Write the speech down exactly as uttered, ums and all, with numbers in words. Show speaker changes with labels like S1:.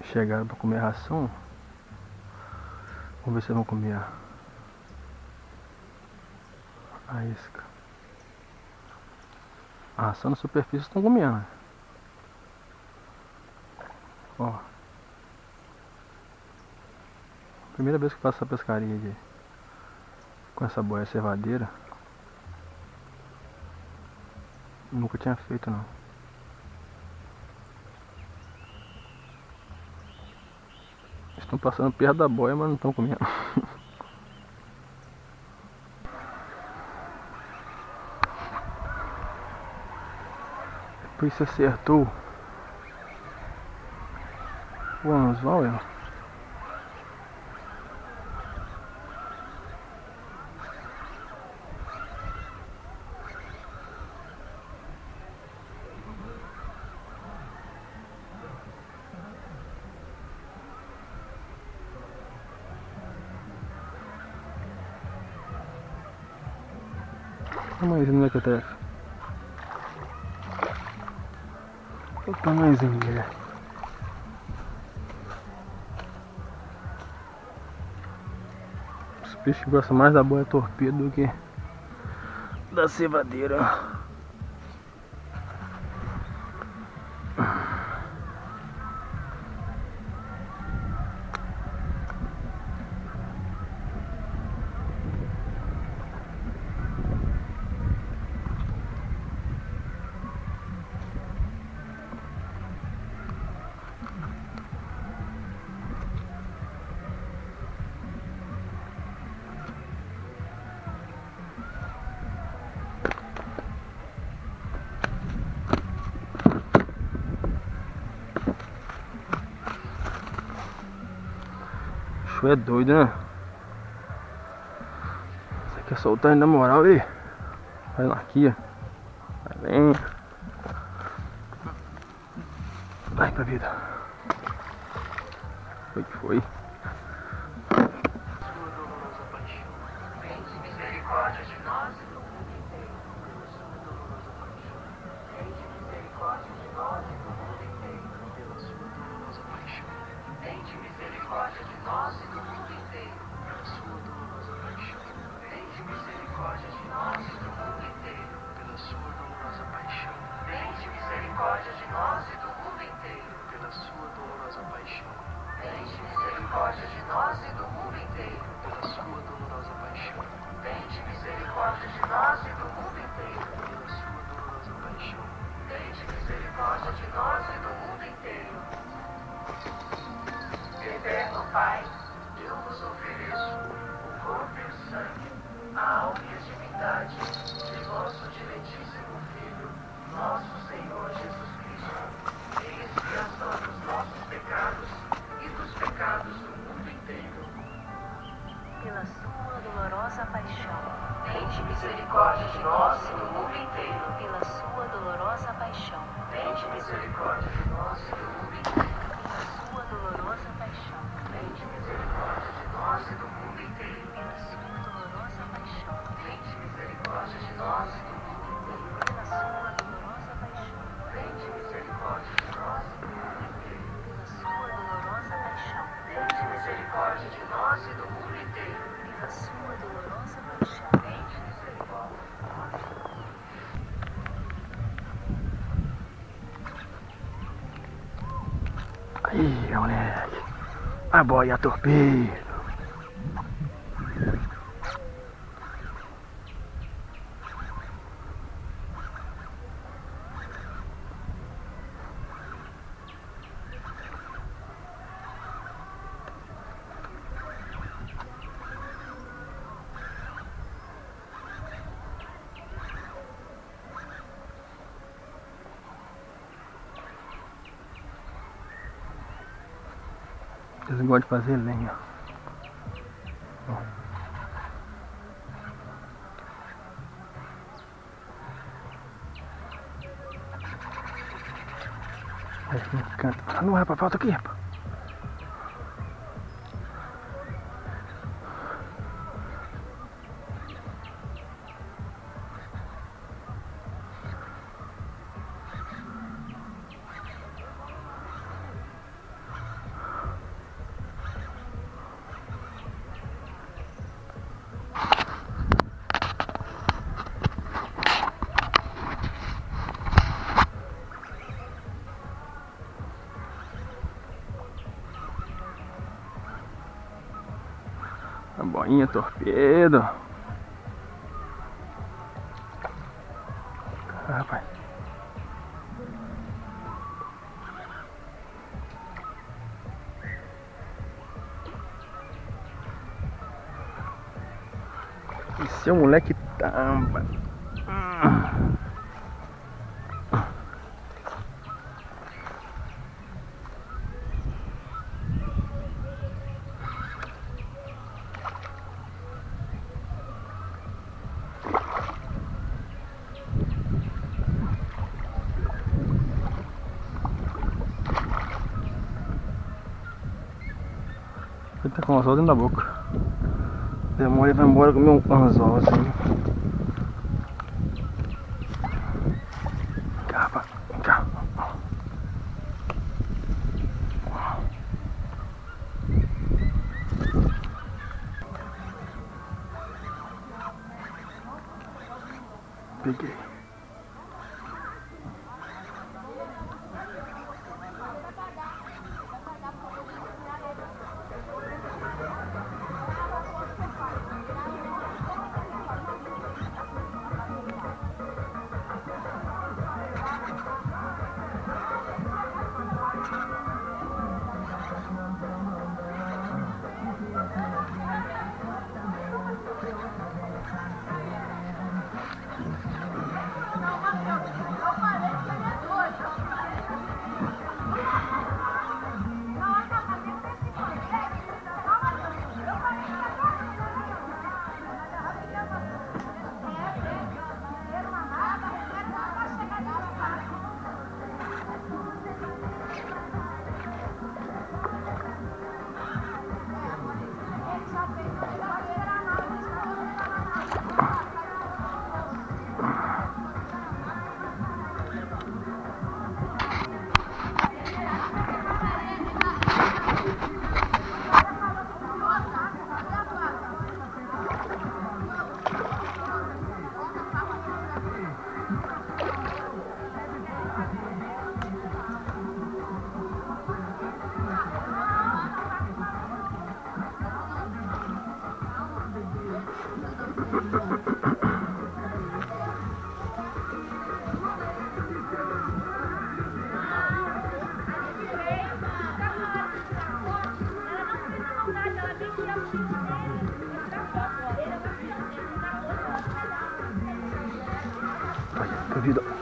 S1: chegaram pra comer ração. Vamos ver se vão comer a, a isca. A ração na superfície estão comendo. Ó. Primeira vez que faço essa pescaria de, com essa boia cevadeira. Nunca tinha feito não. Estão passando perto da boia, mas não estão comendo. Depois se acertou o anzol, ó. Tamanhozinho do mequetrefe. O tamanhozinho dele. Os peixes gostam mais da boia torpedo do que da cevadeira. É doido, né? Você quer soltar ele na moral aí? Vai lá aqui, ó. Vai bem. Vai pra vida. Foi que foi.
S2: Misericórdia de nós e do mundo inteiro. Pela sua dolorosa paixão. Tende misericórdia de nós e do mundo inteiro. Pela sua dolorosa paixão. Tende misericórdia de nós e do mundo inteiro. Pela sua dolorosa paixão. Tende misericórdia de nós e do mundo inteiro. Pela sua dolorosa paixão. Tende misericórdia de nós e do mundo inteiro. Pela sua dolorosa paixão. Tende misericórdia de nós e do mundo inteiro. Pela sua dolorosa paixão. Tende misericórdia de nós e do mundo inteiro. Pela sua dolorosa paixão. Tende misericórdia de nós e do mundo inteiro. Eterno Pai, eu vos ofereço o corpo e o sangue, a alma e a divindade de vosso diletíssimo Filho, nosso Senhor Jesus Cristo, em expiação dos nossos pecados e dos pecados do mundo inteiro.
S3: Pela sua dolorosa paixão.
S2: Tende misericórdia de nós e do mundo inteiro.
S3: Pela sua dolorosa paixão.
S2: Tende misericórdia de nós e do mundo inteiro.
S3: Pela sua dolorosa paixão.
S2: Tende misericórdia de nós e do mundo inteiro.
S3: Pela sua dolorosa paixão.
S2: Tende misericórdia de nós e do mundo inteiro.
S3: Pela sua dolorosa paixão.
S2: Tende misericórdia de nós e do mundo inteiro.
S3: Pela sua dolorosa paixão.
S2: Tende misericórdia de nós e do mundo inteiro.
S3: Pela sua dolorosa paixão.
S2: Tende misericórdia de nós.
S1: Aí, moleque. A boia torpedo. Eles gostam de fazer lenha. Ó. Aí, no canto. Ah, não é pra falta aqui, rapaz. boinha torpedo. Ah, rapaz. E seu moleque tamba. Hum. Ele tá com o anzol dentro da boca. Demora e vai embora comer um anzol assim. Cá, rapaz. Cá. Peguei. Olha, duvido.